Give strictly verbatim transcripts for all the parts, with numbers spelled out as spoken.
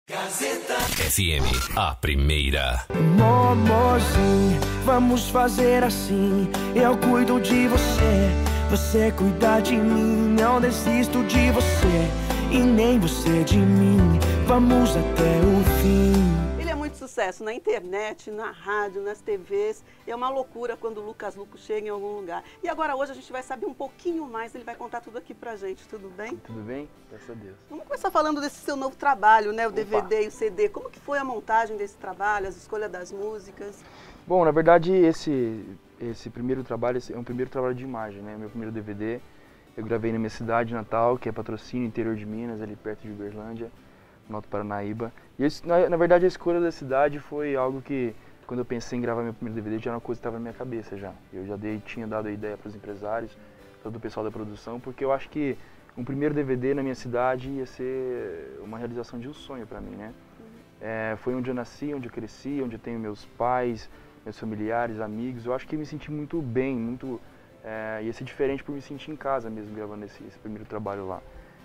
Gazeta F M, a primeira. Momozinho, vamos fazer assim. Eu cuido de você, você cuida de mim. Não desisto de você e nem você de mim. Vamos até o fim. Ele é muito sucesso na internet, na rádio, nas T Vs. É uma loucura quando o Lucas Luco chega em algum lugar. E agora hoje a gente vai saber um pouquinho mais, ele vai contar tudo aqui pra gente, tudo bem? Tudo bem? Graças a Deus. Vamos começar falando desse seu novo trabalho, né? O Opa. D V D e o C D. Como que foi a montagem desse trabalho, a escolha das músicas? Bom, na verdade esse, esse primeiro trabalho esse é um primeiro trabalho de imagem, né? Meu primeiro D V D eu gravei na minha cidade natal, que é Patrocínio, interior de Minas, ali perto de Uberlândia, no Alto Paranaíba. E esse, na, na verdade a escolha da cidade foi algo que, quando eu pensei em gravar meu primeiro D V D, já era uma coisa que estava na minha cabeça já. Eu já dei, tinha dado a ideia para os empresários, todo o pessoal da produção, porque eu acho que um primeiro D V D na minha cidade ia ser uma realização de um sonho para mim, né? É, foi onde eu nasci, onde eu cresci, onde eu tenho meus pais, meus familiares, amigos. Eu acho que eu me senti muito bem, muito... É, ia ser diferente por me sentir em casa mesmo, gravando esse, esse primeiro trabalho lá.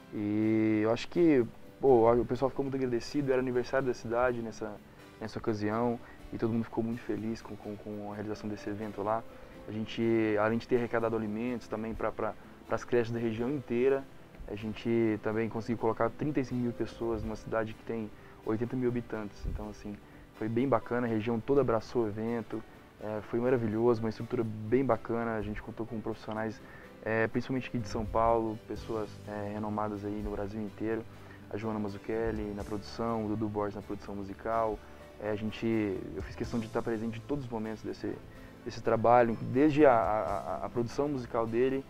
E eu acho que pô, o pessoal ficou muito agradecido, era aniversário da cidade nessa, nessa ocasião e todo mundo ficou muito feliz com, com, com a realização desse evento lá. A gente, além de ter arrecadado alimentos também para pra, as creches da região inteira, a gente também conseguiu colocar trinta e cinco mil pessoas numa cidade que tem oitenta mil habitantes. Então, assim, foi bem bacana, a região toda abraçou o evento. É, foi maravilhoso, uma estrutura bem bacana, a gente contou com profissionais, é, principalmente aqui de São Paulo, pessoas é, renomadas aí no Brasil inteiro, a Joana Mazzucchelli na produção, o Dudu Borges na produção musical, é, a gente, eu fiz questão de estar presente em todos os momentos desse, desse trabalho, desde a, a, a produção musical dele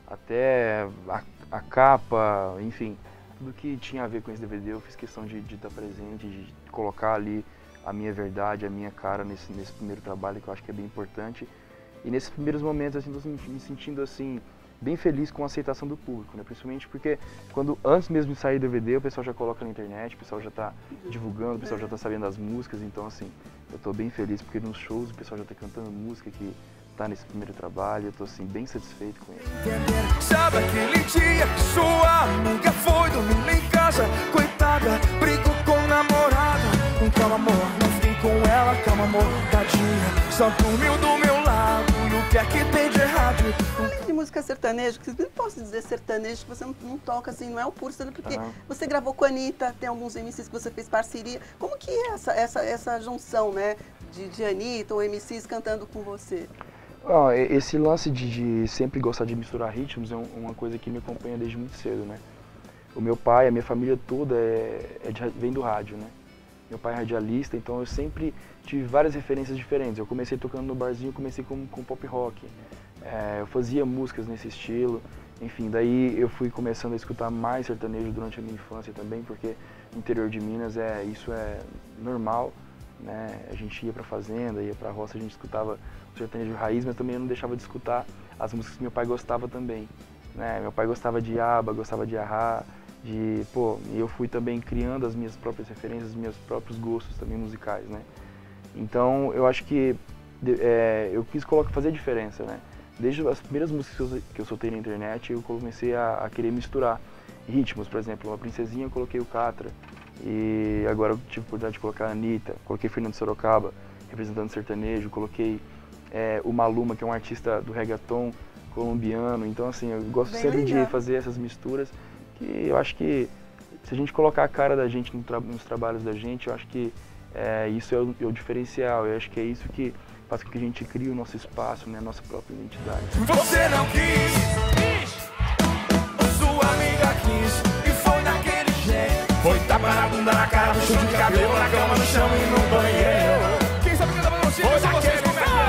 até a, a capa, enfim, tudo que tinha a ver com esse D V D eu fiz questão de, de estar presente, de colocar ali a minha verdade, a minha cara nesse, nesse primeiro trabalho, que eu acho que é bem importante. E nesses primeiros momentos, assim, estou me sentindo assim, bem feliz com a aceitação do público, né? Principalmente porque quando antes mesmo de sair do D V D, o pessoal já coloca na internet, o pessoal já está divulgando, o pessoal já está sabendo das músicas, então assim, eu estou bem feliz porque nos shows o pessoal já está cantando música que está nesse primeiro trabalho, eu estou assim, bem satisfeito com isso. Sabe aquele dia que sua amiga foi dormir em casa, coitada, brigou com o namorado. Calma amor, não fiquei com ela, calma amor, tadinha, só dormiu do meu lado, e o que é que tem de errado? Além de música sertaneja, que eu não posso dizer sertanejo, que você não, não toca assim, não é o puro sertanejo, porque ah. você gravou com a Anitta, tem alguns M Cs que você fez parceria. Como que é essa, essa, essa junção, né, de, de Anitta ou M Cs cantando com você? Oh, esse lance de, de sempre gostar de misturar ritmos é uma coisa que me acompanha desde muito cedo, né? O meu pai, a minha família toda é, é de, vem do rádio, né? Meu pai é radialista, então eu sempre tive várias referências diferentes. Eu comecei tocando no barzinho, comecei com, com pop rock. É, eu fazia músicas nesse estilo. Enfim, daí eu fui começando a escutar mais sertanejo durante a minha infância também, porque no interior de Minas é, isso é normal, né? A gente ia pra fazenda, ia pra roça, a gente escutava o sertanejo raiz, mas também eu não deixava de escutar as músicas que meu pai gostava também, né? Meu pai gostava de ABBA, gostava de Ahá, de, pô, e eu fui também criando as minhas próprias referências, os meus próprios gostos também musicais, né? Então, eu acho que é, eu quis colocar, fazer a diferença, né? Desde as primeiras músicas que eu, que eu soltei na internet, eu comecei a, a querer misturar ritmos, por exemplo, a Princesinha eu coloquei o Catra, e agora eu tive a oportunidade de colocar a Anitta, coloquei Fernando Sorocaba, representando sertanejo, coloquei é, o Maluma, que é um artista do reggaeton colombiano, então assim, eu gosto Bem sempre legal. de fazer essas misturas, que eu acho que se a gente colocar a cara da gente no tra nos trabalhos da gente, eu acho que é, isso é o, é o diferencial, eu acho que é isso que faz com que a gente crie o nosso espaço, né, a nossa própria identidade. Você não quis, sua amiga quis, e foi daquele jeito. Foi tapa na bunda, na cara, no chão de cabelo, na cama, no chão e no banheiro. Quem sabe que tava no chão, foi daquele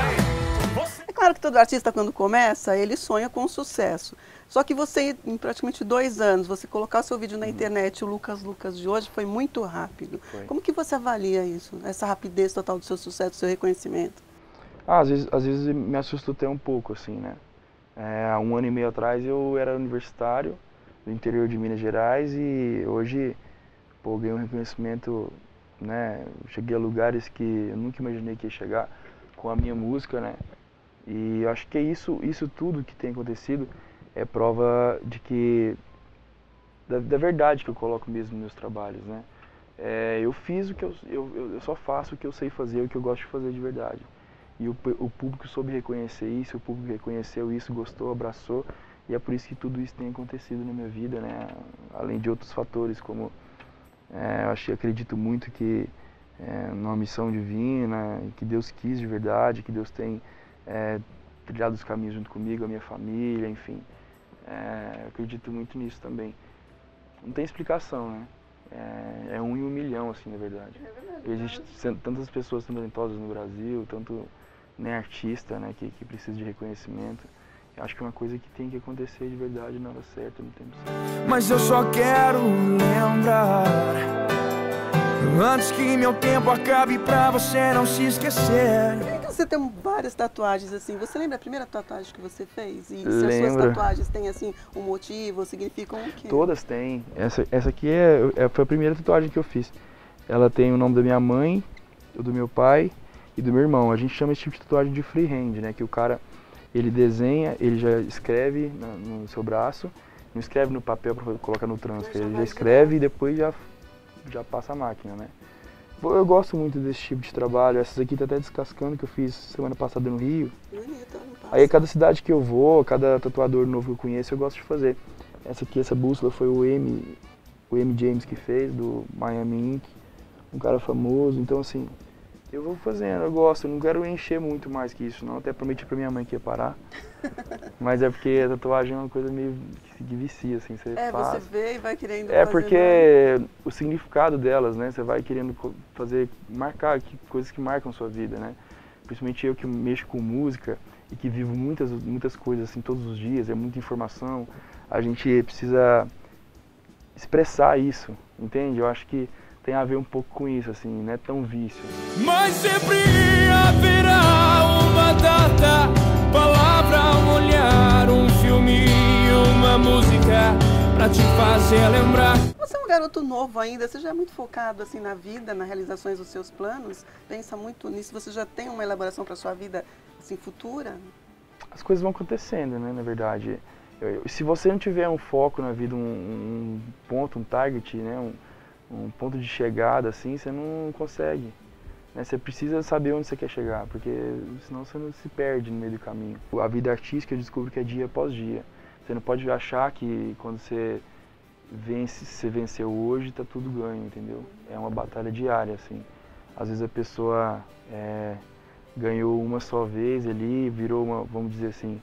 É claro que todo artista, quando começa, ele sonha com sucesso. Só que você, em praticamente dois anos, você colocar o seu vídeo na hum. internet, o Lucas Lucas de hoje, foi muito rápido. Foi. Como que você avalia isso, essa rapidez total do seu sucesso, do seu reconhecimento? Ah, às vezes, às vezes me assusta até um pouco, assim, né? É, há um ano e meio atrás eu era universitário do interior de Minas Gerais e hoje, pô, ganhei um reconhecimento, né? Cheguei a lugares que eu nunca imaginei que ia chegar com a minha música, né? E eu acho que é isso, isso tudo que tem acontecido é prova de que, da, da verdade que eu coloco mesmo nos meus trabalhos, né? é, eu fiz o que eu, eu, eu só faço o que eu sei fazer, o que eu gosto de fazer de verdade. E o, o público soube reconhecer isso, o público reconheceu isso, gostou, abraçou, e é por isso que tudo isso tem acontecido na minha vida, né? Além de outros fatores, como é, eu acho, acredito muito que é, numa missão divina, que Deus quis de verdade, que Deus tem é, trilhado os caminhos junto comigo, a minha família, enfim. É, eu acredito muito nisso também. Não tem explicação, né? É, é um em um milhão, assim, na verdade. É verdade. Existem tantas pessoas talentosas no Brasil, tanto né, artista, né, que, que precisa de reconhecimento. Eu acho que é uma coisa que tem que acontecer de verdade na hora certa, no tempo certo. Mas eu só quero lembrar, antes que meu tempo acabe, pra você não se esquecer. Por que você tem várias tatuagens assim? Você lembra a primeira tatuagem que você fez? E se Lembro. as suas tatuagens têm assim um motivo, significam o quê? Todas têm. Essa, essa aqui é, é, foi a primeira tatuagem que eu fiz. Ela tem o nome da minha mãe, o do meu pai e do meu irmão. A gente chama esse tipo de tatuagem de freehand, né? Que o cara, ele desenha, ele já escreve no, no seu braço, não escreve no papel para colocar no transfer, ele já escreve e depois já, já passa a máquina, né? Eu gosto muito desse tipo de trabalho. Essas aqui tá até descascando, que eu fiz semana passada no Rio. Bonito, não passa. Aí cada cidade que eu vou, cada tatuador novo que eu conheço, eu gosto de fazer. Essa aqui, essa bússola foi o M, o M James que fez, do Miami Ink, um cara famoso. Então assim, eu vou fazendo, eu gosto, eu não quero encher muito mais que isso, não. Até prometi pra minha mãe que ia parar. Mas é porque a tatuagem é uma coisa meio que, que vicia, assim, você É, faz. você vê e vai querendo É fazer porque mais. o significado delas, né, você vai querendo fazer, marcar que, coisas que marcam sua vida, né. Principalmente eu que mexo com música e que vivo muitas, muitas coisas assim todos os dias, é muita informação, a gente precisa expressar isso, entende? Eu acho que tem a ver um pouco com isso, assim, não é tão vício. Mas sempre haverá uma data, palavra, um olhar, um filme, uma música pra te fazer lembrar. Você é um garoto novo ainda, você já é muito focado assim na vida, nas realizações dos seus planos, pensa muito nisso, você já tem uma elaboração para sua vida assim futura? As coisas vão acontecendo, né, na verdade. Eu, eu, se você não tiver um foco na vida, um, um ponto, um target, né, um, um ponto de chegada, assim, você não consegue. Né? Você precisa saber onde você quer chegar, porque senão você não se perde no meio do caminho. A vida artística eu descubro que é dia após dia. Você não pode achar que quando você vence, você venceu hoje, tá tudo ganho, entendeu? É uma batalha diária, assim. Às vezes a pessoa é, ganhou uma só vez ali, virou uma, vamos dizer assim,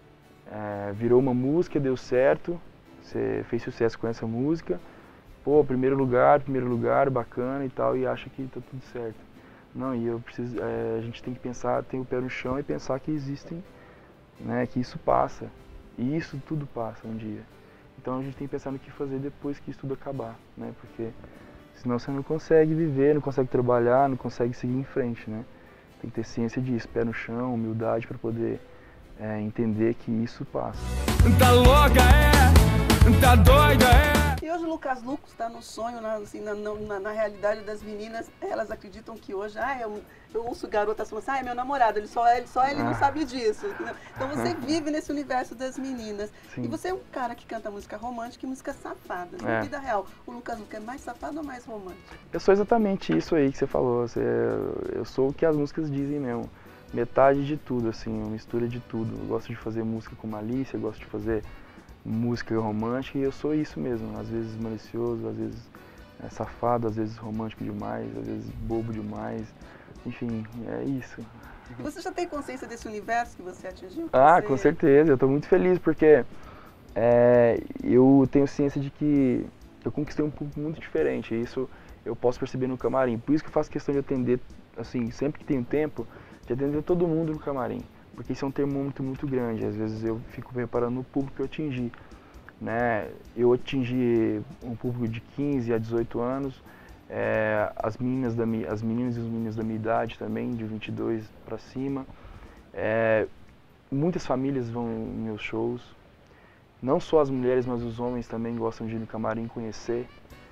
é, virou uma música, deu certo, você fez sucesso com essa música, pô, primeiro lugar, primeiro lugar, bacana e tal, e acha que tá tudo certo. Não, e eu preciso, é, a gente tem que pensar, tem o pé no chão e pensar que existem, né, que isso passa. E isso tudo passa um dia. Então a gente tem que pensar no que fazer depois que isso tudo acabar, né? Porque senão você não consegue viver, não consegue trabalhar, não consegue seguir em frente, né? Tem que ter ciência disso, pé no chão, humildade para poder é, entender que isso passa. Tá louca, é? Tá doida, é? E hoje o Lucas Lucas está no sonho, na, assim, na, na, na realidade das meninas, elas acreditam que hoje, ah, eu, eu ouço garotas falando assim, ah, é meu namorado, ele só, ele, só ele não sabe disso. Então você vive nesse universo das meninas. Sim. E você é um cara que canta música romântica e música safada. Na É. vida real, o Lucas Lucas é mais safado ou mais romântico? Eu sou exatamente isso aí que você falou. Você, eu sou o que as músicas dizem mesmo. Metade de tudo, assim, uma mistura de tudo. Eu gosto de fazer música com malícia, eu gosto de fazer música romântica e eu sou isso mesmo. Às vezes malicioso, às vezes é, safado, às vezes romântico demais, às vezes bobo demais. Enfim, é isso. E você já tem consciência desse universo que você atingiu? Que Ah, você... com certeza. Eu estou muito feliz porque é, eu tenho ciência de que eu conquistei um público muito diferente. E isso eu posso perceber no camarim. Por isso que eu faço questão de atender, assim, sempre que tenho tempo, de atender todo mundo no camarim. Porque isso é um termômetro muito grande. Às vezes eu fico reparando no público que eu atingi. Né? Eu atingi um público de quinze a dezoito anos. É, as, meninas da, as meninas e os meninos da minha idade também, de vinte e dois para cima. É, muitas famílias vão em meus shows. Não só as mulheres, mas os homens também gostam de ir no camarim conhecer,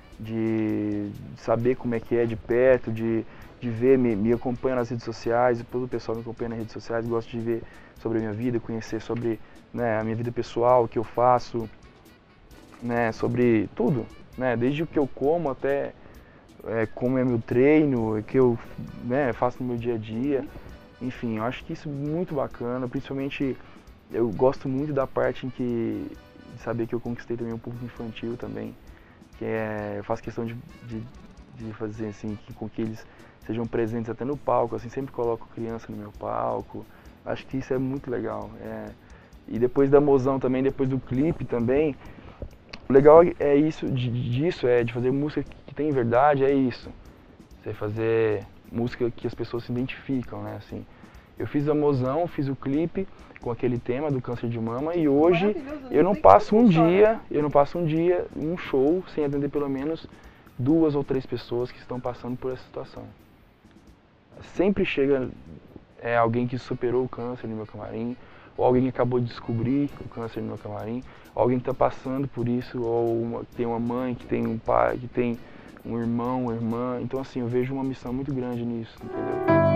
de saber como é que é de perto, de, de ver, me, me acompanha nas redes sociais, todo o pessoal me acompanha nas redes sociais, gosta de ver sobre a minha vida, conhecer sobre, né, a minha vida pessoal, o que eu faço, né, sobre tudo, né, desde o que eu como até é, como é meu treino, que eu né, faço no meu dia a dia. Enfim, eu acho que isso é muito bacana, principalmente eu gosto muito da parte em que de saber que eu conquistei também um público infantil também, que é, eu faço questão de, de, de fazer assim, que, com que eles sejam presentes até no palco, assim, sempre coloco criança no meu palco, acho que isso é muito legal. É, e depois da Mozão também, depois do clipe também, o legal é isso, disso, é de fazer música que tem verdade, é isso. Você fazer música que as pessoas se identificam, né, assim. Eu fiz a Mozão, fiz o clipe com aquele tema do câncer de mama e hoje eu não passo um dia, eu não passo um dia, um show, sem atender pelo menos duas ou três pessoas que estão passando por essa situação. Sempre chega é, alguém que superou o câncer no meu camarim, ou alguém que acabou de descobrir o câncer no meu camarim, ou alguém que está passando por isso, ou uma, tem uma mãe, que tem um pai, que tem um irmão, uma irmã. Então assim, eu vejo uma missão muito grande nisso, entendeu?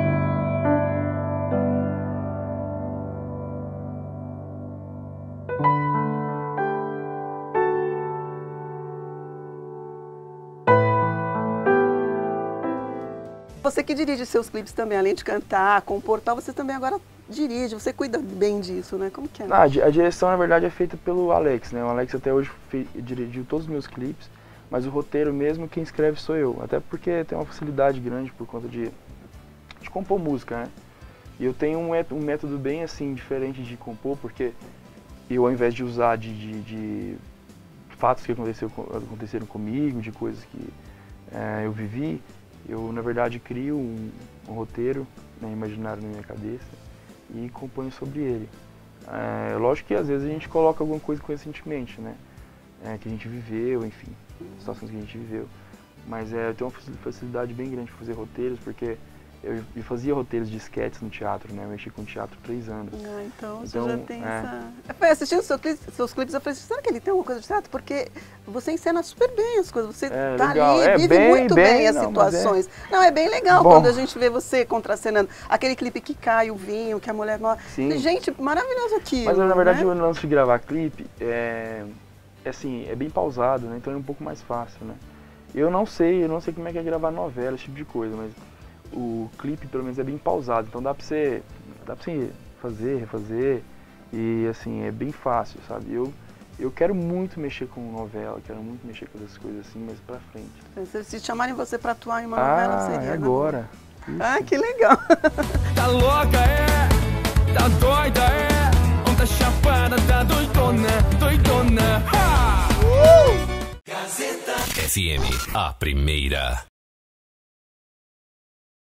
Você que dirige seus clipes também, além de cantar, comportar, você também agora dirige, você cuida bem disso, né? Como que é? Ah, a direção, na verdade, é feita pelo Alex, né? O Alex até hoje fez, dirigiu todos os meus clipes, mas o roteiro mesmo, quem escreve sou eu. Até porque tem uma facilidade grande por conta de, de compor música, né? E eu tenho um, um método bem, assim, diferente de compor, porque eu, ao invés de usar de, de, de fatos que aconteceu, aconteceram comigo, de coisas que é, eu vivi, eu, na verdade, crio um, um roteiro, né, imaginário na minha cabeça e componho sobre ele. É, lógico que às vezes a gente coloca alguma coisa recentemente, né, é, que a gente viveu, enfim, situações que a gente viveu. Mas é, eu tenho uma facilidade bem grande para fazer roteiros, porque eu, eu fazia roteiros de sketches no teatro, né, eu mexi com teatro há três anos. Ah, então, então você já tem é. essa... Eu fui assistindo seus clipes, seus clipes, eu falei, será que ele tem alguma coisa de teatro? Porque você encena super bem as coisas, você É, tá legal. ali, É, vive bem, muito bem, bem as não, situações. É... Não, é bem legal Bom. quando a gente vê você contracenando. Aquele clipe que cai o vinho, que a mulher... Sim. Gente, maravilhoso aquilo. Mas na verdade, né? o lance de gravar clipe é, é assim, é bem pausado, né? Então é um pouco mais fácil, né? Eu não sei, eu não sei como é que é gravar novela, esse tipo de coisa, mas o clipe pelo menos é bem pausado, então dá pra você, dá pra você fazer, refazer e assim, é bem fácil, sabe? Eu, eu quero muito mexer com novela, quero muito mexer com essas coisas assim, mas pra frente. Se, se chamarem você pra atuar em uma novela, ah, seria... é agora. Ah, que legal. Tá louca, é? Tá doida, é? Onda chapada, tá doidona, doidona. Ha! Uh! F M, a primeira.